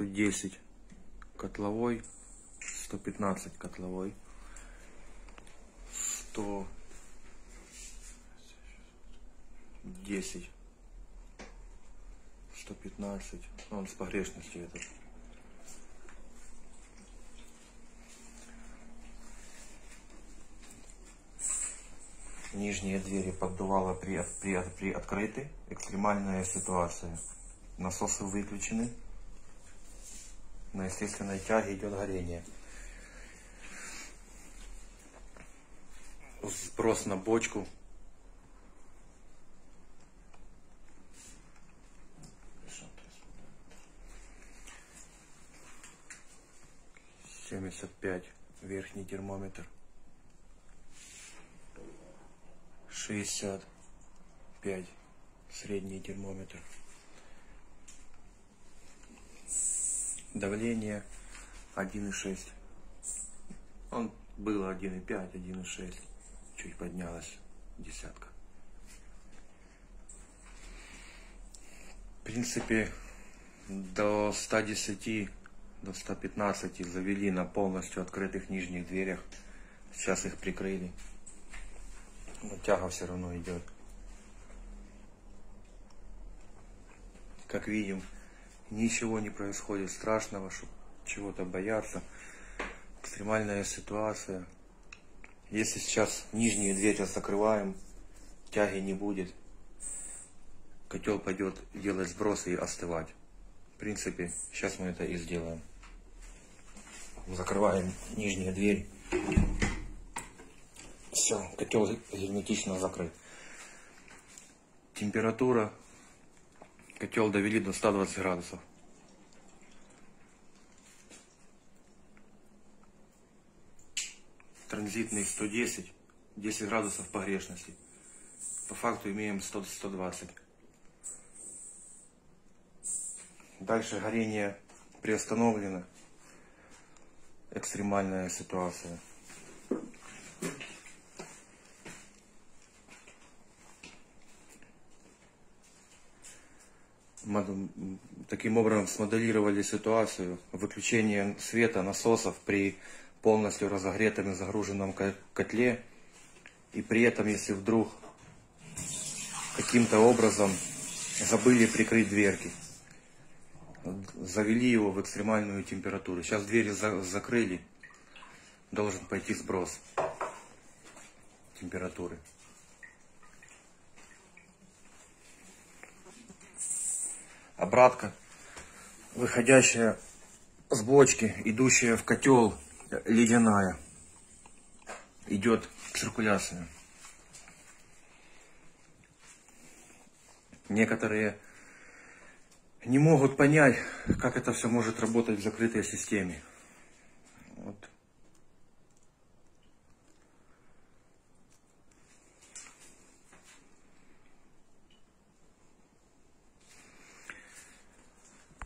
110 котловой, 115 котловой, 110, 115, он с погрешностью этот. Нижние двери поддувало при открытой. Экстремальная ситуация. Насосы выключены. На естественной тяге идет горение. Сброс на бочку. «75» верхний термометр. 65 средний термометр. Давление 1,6. Он был 1,5, 1,6. Чуть поднялась десятка. В принципе, до 110, до 115 завели на полностью открытых нижних дверях. Сейчас их прикрыли. Но тяга все равно идет. Как видим, ничего не происходит страшного, чтобы чего-то бояться. Экстремальная ситуация. Если сейчас нижние двери закрываем, тяги не будет. Котел пойдет делать сбросы и остывать. В принципе, сейчас мы это и сделаем. Закрываем нижние двери. Все, котел герметично закрыт. Температура. Котел довели до 120 градусов. Транзитный 110, 10 градусов погрешности. По факту имеем 100-120. Дальше горение приостановлено. Экстремальная ситуация. Таким образом смоделировали ситуацию выключения света насосов при полностью разогретом и загруженном котле. И при этом, если вдруг каким-то образом забыли прикрыть дверки, завели его в экстремальную температуру. Сейчас двери закрыли, должен пойти сброс температуры. Обратка, выходящая с бочки, идущая в котел, ледяная. Идет циркуляция. Некоторые не могут понять, как это все может работать в закрытой системе.